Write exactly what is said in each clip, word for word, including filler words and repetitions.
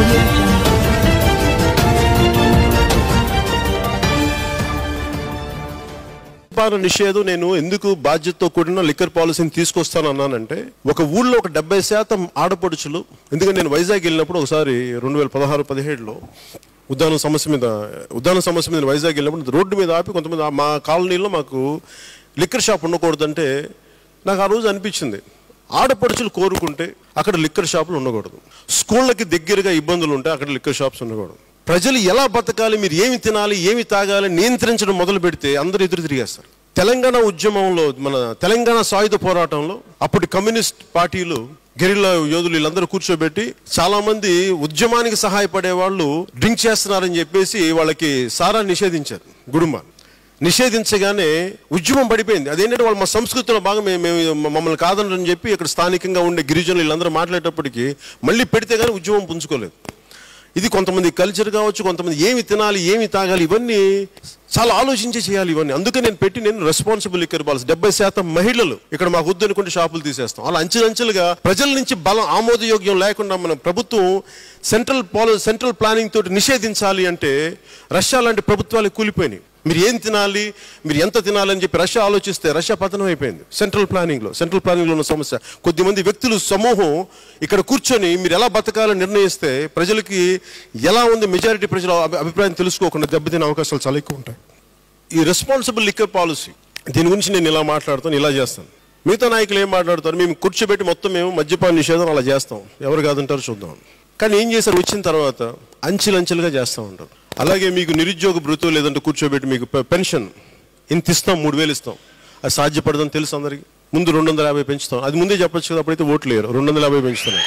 నిషేధం నేను ఎందుకు బాధ్యతతో కూడిన లిక్కర్ పాలసీని తీసుకొస్తాను అన్నానంటే, ఒక ఊళ్ళో ఒక డెబ్బై శాతం ఆడపడుచులు, ఎందుకంటే నేను వైజాగ్ వెళ్ళినప్పుడు ఒకసారి రెండు వేల పదహారు పదిహేడులో ఉద్దానం సమస్య మీద ఉద్దానం సమస్య మీద వైజాగ్ వెళ్ళినప్పుడు రోడ్డు మీద ఆపి కొంతమంది మా కాలనీలో మాకు లిక్కర్ షాప్ ఉండకూడదంటే నాకు ఆ రోజు అనిపించింది, ఆడపడుచులు కోరుకుంటే అక్కడ లిక్కర్ షాపులు ఉండకూడదు, స్కూళ్ళకి దగ్గరగా ఇబ్బందులు ఉంటే అక్కడ లిక్కర్ షాప్స్ ఉండకూడదు. ప్రజలు ఎలా బతకాలి, మీరు ఏమి తినాలి, ఏమి తాగాలి నియంత్రించడం మొదలు పెడితే అందరూ ఎదురు తిరిగేస్తారు. తెలంగాణ ఉద్యమంలో, మన తెలంగాణ సాయుధ పోరాటంలో అప్పటి కమ్యూనిస్ట్ పార్టీలు, గెరిల్లా యోధులు వీళ్ళందరూ కూర్చోబెట్టి చాలా మంది ఉద్యమానికి సహాయపడే వాళ్ళు డ్రింక్ చేస్తున్నారని చెప్పేసి వాళ్ళకి సారా నిషేధించారు. గుడుంబ నిషేధించగానే ఉద్యమం పడిపోయింది. అదేంటంటే వాళ్ళు మా సంస్కృతిలో బాగా మేము మమ్మల్ని కాదనని చెప్పి ఇక్కడ స్థానికంగా ఉండే గిరిజనులు వీళ్ళందరూ మాట్లాడేటప్పటికి మళ్ళీ పెడితే కానీ ఉద్యమం పుంజుకోలేదు. ఇది కొంతమంది కల్చర్ కావచ్చు, కొంతమంది ఏమి తినాలి, ఏమి తాగాలి, ఇవన్నీ చాలా ఆలోచించి చేయాలి ఇవన్నీ. అందుకే నేను పెట్టి నేను రెస్పాన్సిబుల్ లిక్కర్ పాలసీ, డెబ్బై శాతం మహిళలు ఇక్కడ మాకు వద్దు అనుకుంటే షాపులు తీసేస్తాం. అలా అంచెలంచెలుగా ప్రజల నుంచి బలం ఆమోదయోగ్యం లేకుండా మన ప్రభుత్వం సెంట్రల్ పాలసీ సెంట్రల్ ప్లానింగ్ తోటి నిషేధించాలి అంటే రష్యా లాంటి ప్రభుత్వాలు కూలిపోయినాయి. మీరు ఏం తినాలి, మీరు ఎంత తినాలని చెప్పి రష్యా ఆలోచిస్తే రష్యా పతనం అయిపోయింది. సెంట్రల్ ప్లానింగ్లో సెంట్రల్ ప్లానింగ్లో ఉన్న సమస్య, కొద్దిమంది వ్యక్తులు సమూహం ఇక్కడ కూర్చొని మీరు ఎలా బతకాలని నిర్ణయిస్తే ప్రజలకి ఎలా ఉంది, మెజారిటీ ప్రజల అభిప్రాయం తెలుసుకోకుండా దెబ్బతినే అవకాశాలు చాలా ఎక్కువ ఉంటాయి. ఈ రెస్పాన్సిబుల్ లిక్కర్ పాలసీ దీని గురించి నేను ఇలా మాట్లాడతాను, ఇలా చేస్తాను. మిగతా నాయకులు ఏం మాట్లాడతారు, మేము కూర్చోబెట్టి మొత్తం మేము మద్యపాన నిషేధం అలా చేస్తాం, ఎవరు కాదంటారు చూద్దాం. కానీ ఏం చేశారు, వచ్చిన తర్వాత అంచెలంచెలుగా చేస్తూ ఉంటారు. అలాగే మీకు నిరుద్యోగ భృతి లేదంటే కూర్చోబెట్టి మీకు పెన్షన్ ఇంత ఇస్తాం, మూడు వేలు ఇస్తాం, అది సాధ్యపడదని తెలుసు అందరికీ. ముందు రెండు వందల యాభై పెంచుతాం, అది ముందే చెప్పచ్చు కదా, అప్పుడైతే ఓట్లు లేరు. రెండు వందల యాభై పెంచుతున్నాయి.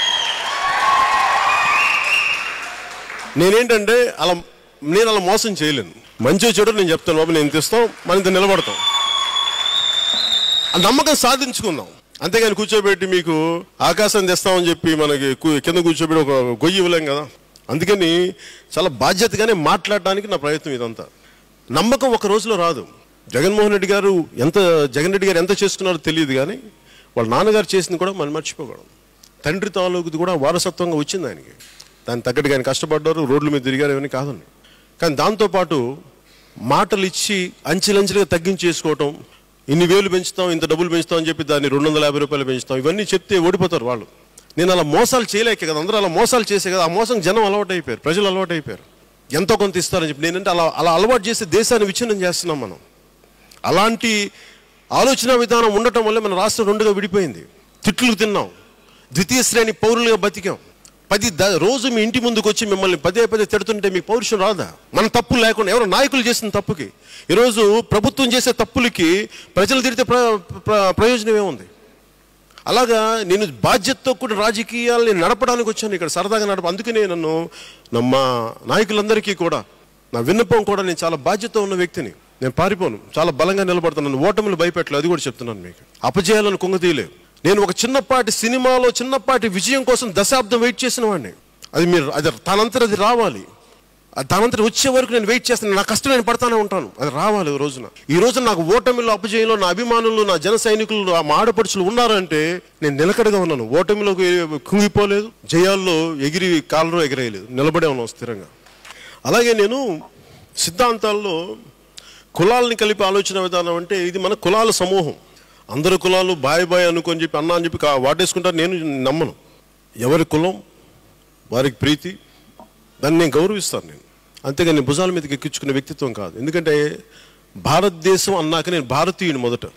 నేనేంటంటే అలా నేను అలా మోసం చేయలేను. మంచి చెడు నేను చెప్తాను, బాబు నేను తెస్తాం, మనం ఇంత నిలబడతాం, ఆ నమ్మకం సాధించుకుందాం. అంతేగాని కూర్చోబెట్టి మీకు ఆకాశం తెస్తామని చెప్పి మనకి కింద కూర్చోబెట్టి ఒక గొయ్యి ఇవ్వలేం కదా. అందుకని చాలా బాధ్యతగానే మాట్లాడడానికి నా ప్రయత్నం ఇదంతా. నమ్మకం ఒక రోజులో రాదు. జగన్మోహన్ రెడ్డి గారు ఎంత జగన్ రెడ్డి గారు ఎంత చేసుకున్నారో తెలియదు, కానీ వాళ్ళ నాన్నగారు చేసింది కూడా మనం మర్చిపోకూడదు. తండ్రి తాలూకుది కూడా వారసత్వంగా వచ్చింది ఆయనకి. దాన్ని తగ్గట్టుగా ఆయన కష్టపడ్డారు, రోడ్ల మీద తిరిగారు, ఇవన్నీ కాదండి. కానీ దాంతోపాటు మాటలు ఇచ్చి అంచెలంచెలుగా తగ్గించేసుకోవటం, ఇన్ని వేలు పెంచుతాం, ఇంత డబ్బులు పెంచుతాం అని చెప్పి దాన్ని రెండు వందల యాభై రూపాయలు పెంచుతాం, ఇవన్నీ చెప్తే ఓడిపోతారు వాళ్ళు. నేను అలా మోసాలు చేయలేక కదా, అందరూ అలా మోసాలు చేసే కదా, ఆ మోసం జనం అలవాటు అయిపోయారు, ప్రజలు అలవాటు అయిపోయారు. ఎంతో కొంత ఇస్తారని చెప్పి నేనంటే అలా అలా అలవాటు చేస్తే దేశాన్ని విచ్ఛిన్నం చేస్తున్నాం మనం. అలాంటి ఆలోచన విధానం ఉండటం వల్ల మన రాష్ట్రం రెండుగా విడిపోయింది. తిట్లు తిన్నాం, ద్వితీయ శ్రేణి పౌరులుగా బతికాం. పది ద రోజు మీ ఇంటి ముందుకు వచ్చి మిమ్మల్ని పదే పదే తిడుతుంటే మీకు పౌరుషం రాదా? మన తప్పు లేకుండా ఎవరో నాయకులు చేసిన తప్పుకి, ఈరోజు ప్రభుత్వం చేసే తప్పులకి ప్రజలు తిడితే ప్ర ప్రయోజనం ఏముంది? అలాగా నేను బాధ్యతతో కూడా రాజకీయాల్ని నడపడానికి వచ్చాను, ఇక్కడ సరదాగా నడప. అందుకనే నన్ను మా నాయకులందరికీ కూడా నా విన్నపం కూడా, నేను చాలా బాధ్యత ఉన్న వ్యక్తిని, నేను పారిపోను, చాలా బలంగా నిలబడతాను, నన్ను ఓటములు భయపెట్టలేదు, అది కూడా చెప్తున్నాను మీకు. అపజయాలను కుంగతీయలేవు. నేను ఒక చిన్నపాటి సినిమాలో చిన్నపాటి విజయం కోసం దశాబ్దం వెయిట్ చేసిన వాడిని. అది మీరు అది తనంతట అది రావాలి, అది తనంతట వచ్చే వరకు నేను వెయిట్ చేస్తాను, నా కష్టం నేను పడతానే ఉంటాను, అది రావాలి ఈ రోజున. ఈ రోజున నాకు ఓటమిలో అపజయంలో నా అభిమానులు, నా జన సైనికులు, మా ఆడపడుచులు ఉన్నారంటే నేను నిలకడగా ఉన్నాను. ఓటమిలోకి కుంగిపోలేదు, జయాల్లో ఎగిరి కాళ్ళలో ఎగిరేయలేదు, నిలబడే ఉన్నాను స్థిరంగా. అలాగే నేను సిద్ధాంతాల్లో కులాలని కలిపి ఆలోచన విధానం అంటే, ఇది మన కులాల సమూహం, అందరు కులాలు బాయ్ బాయ్ అనుకొని చెప్పి అన్న అని చెప్పి వాటేసుకుంటారు. నేను నమ్మను. ఎవరి కులం వారికి ప్రీతి, దాన్ని నేను గౌరవిస్తాను. నేను అంతేగాని నేను భుజాల మీదకి ఎక్కించుకునే వ్యక్తిత్వం కాదు. ఎందుకంటే భారతదేశం అన్నాక నేను భారతీయుని మొదట,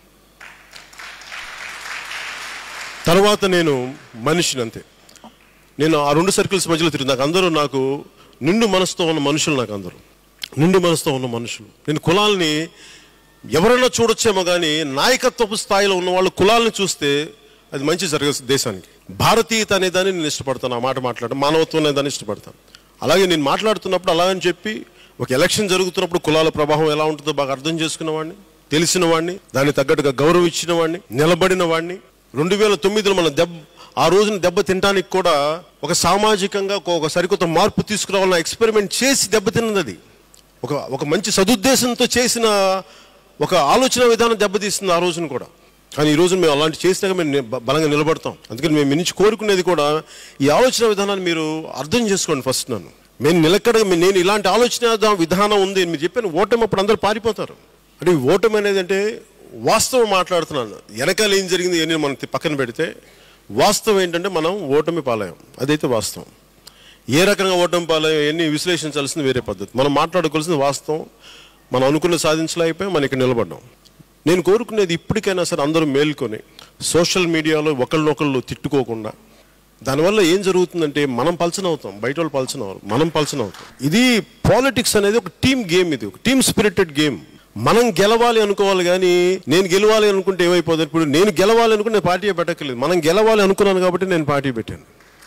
తర్వాత నేను మనిషిని. అంతే. నేను ఆ రెండు సర్కిల్స్ మధ్యలో తిరిగి, నాకు అందరూ నాకు నిండు మనసుతో ఉన్న మనుషులు, నాకు అందరూ నిండు మనసుతో ఉన్న మనుషులు. నేను కులాలని ఎవరైనా చూడొచ్చేమో కానీ నాయకత్వపు స్థాయిలో ఉన్న వాళ్ళు కులాలను చూస్తే అది మంచి జరగదు దేశానికి. భారతీయత అనే దాన్ని నేను ఇష్టపడతాను, ఆ మాట మాట్లాడడం, మానవత్వం అనే దాన్ని ఇష్టపడతాను. అలాగే నేను మాట్లాడుతున్నప్పుడు అలాగని చెప్పి ఒక ఎలక్షన్ జరుగుతున్నప్పుడు కులాల ప్రభావం ఎలా ఉంటుందో బాగా అర్థం చేసుకున్న వాడిని, తెలిసిన వాడిని, దాన్ని తగ్గట్టుగా గౌరవం ఇచ్చిన వాడిని, నిలబడిన వాడిని. రెండు వేల తొమ్మిదిలో మన దెబ్బ ఆ రోజున దెబ్బ తినడానికి కూడా ఒక సామాజికంగా ఒక సరికొత్త మార్పు తీసుకురావాలన్న ఎక్స్పెరిమెంట్ చేసి దెబ్బతిన్నది. అది ఒక ఒక మంచి సదుద్దేశంతో చేసిన ఒక ఆలోచన విధానం దెబ్బతీస్తుంది ఆ రోజున కూడా. కానీ ఈ రోజు మేము అలాంటి చేసినాక మేము ని- బ- బలంగా నిలబడతాం. అందుకని మేము మీ నుంచి కోరుకునేది కూడా ఈ ఆలోచన విధానాన్ని మీరు అర్థం చేసుకోండి. ఫస్ట్ నన్ను మేము నిలకడగా మీ- నేను ఇలాంటి ఆలోచన దా- విధానం ఉంది అని మీరు చెప్పాను. ఓటమి అప్పుడు అందరూ పారిపోతారు. అంటే ఈ ఓటమి అనేది అంటే వాస్తవం మాట్లాడుతున్నాను. వెనకాల ఏం జరిగింది అని మనం తి- పక్కన పెడితే వాస్తవం ఏంటంటే మనం ఓటమి పాలయం. అదైతే వాస్తవం. ఏ రకంగా ఓటమి పాలయం ఎన్ని విశ్లేషించాల్సింది వేరే పద్ధతి. మనం మాట్లాడుకోవాల్సింది వాస్తవం. మనం అనుకున్న సాధించలేకపోయి మనం ఇక్కడ నిలబడ్డాం. నేను కోరుకునేది ఇప్పటికైనా సరే అందరూ మేల్కొని సోషల్ మీడియాలో ఒకళ్ళనొకళ్ళు తిట్టుకోకుండా, దానివల్ల ఏం జరుగుతుందంటే మనం పల్చన అవుతాం, బయట వాళ్ళు పల్చన అవ్వరు, మనం పల్చన అవుతాం. ఇది పాలిటిక్స్ అనేది ఒక టీమ్ గేమ్, ఇది ఒక టీమ్ స్పిరిటెడ్ గేమ్. మనం గెలవాలి అనుకోవాలి, కానీ నేను గెలవాలి అనుకుంటే ఏమైపోతుంది. ఇప్పుడు నేను గెలవాలి అనుకుంటే నేను పార్టీ పెట్టక్కర్లేదు, మనం గెలవాలి అనుకున్నాను కాబట్టి నేను పార్టీ పెట్టాను.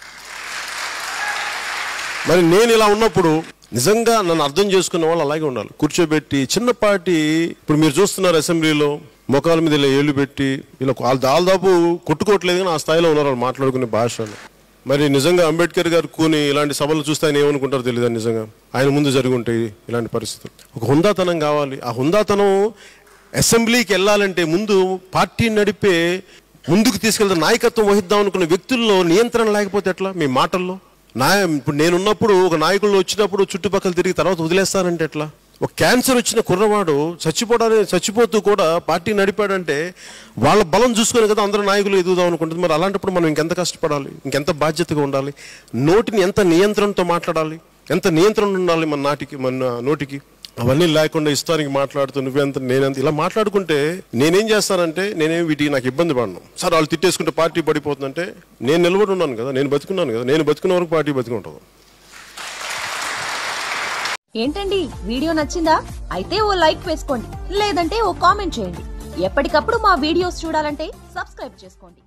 మరి నేను ఇలా ఉన్నప్పుడు నిజంగా నన్ను అర్థం చేసుకున్న వాళ్ళు అలాగే ఉండాలి. కూర్చోబెట్టి చిన్నపాటి, ఇప్పుడు మీరు చూస్తున్నారు అసెంబ్లీలో మొఖాల మీద ఇలా ఏళ్ళు పెట్టి ఇలా వాళ్ళు దాదాపు కొట్టుకోవట్లేదు, కానీ ఆ స్థాయిలో ఉన్నారు వాళ్ళు మాట్లాడుకునే భాషలు. మరి నిజంగా అంబేద్కర్ గారు కూని ఇలాంటి సభలు చూస్తే ఆయన ఏమనుకుంటారో తెలియదు. నిజంగా ఆయన ముందు జరిగి ఉంటాయి ఇలాంటి పరిస్థితులు. ఒక హుందాతనం కావాలి. ఆ హుందాతనం అసెంబ్లీకి వెళ్ళాలంటే ముందు పార్టీ నడిపే ముందుకు తీసుకెళ్తే నాయకత్వం వహిద్దాం అనుకున్న వ్యక్తుల్లో నియంత్రణ లేకపోతే ఎట్లా? మీ మాటల్లో నా ఇప్పుడు నేనున్నప్పుడు ఒక నాయకులు వచ్చినప్పుడు చుట్టుపక్కల తిరిగి తర్వాత వదిలేస్తానంటే ఎట్లా? ఒక క్యాన్సర్ వచ్చిన కుర్రవాడు చచ్చిపోవడానికి చచ్చిపోతూ కూడా పార్టీ నడిపాడంటే వాళ్ళ బలం చూసుకునే కదా అందరూ నాయకులు ఎదుగుదాం అనుకుంటుంది. మరి అలాంటప్పుడు మనం ఇంకెంత కష్టపడాలి, ఇంకెంత బాధ్యతగా ఉండాలి, నోటిని ఎంత నియంత్రణతో మాట్లాడాలి, ఎంత నియంత్రణ ఉండాలి మన నాటికి మన నోటికి. అవన్నీ లేకుండా ఇష్టానికి మాట్లాడుతూ నువ్వెంత నేనెంత ఇలా మాట్లాడుకుంటే నేనేం చేస్తానంటే నేనేం వీటికి నాకు ఇబ్బంది పడను. సార్ వాళ్ళు తిట్టేసుకుంటే పార్టీ పడిపోతుందంటే నేను నిలబడి ఉన్నాను కదా, నేను బతుకున్నాను కదా, నేను బతుకున్న వరకు పార్టీ బతుకుంటుంది. ఏంటండి వీడియో నచ్చిందా? అయితే ఓ లైక్ వేసుకోండి, లేదంటే ఓ కామెంట్ చేయండి. ఎప్పటికప్పుడు మా వీడియోస్ చూడాలంటే సబ్స్క్రైబ్ చేసుకోండి.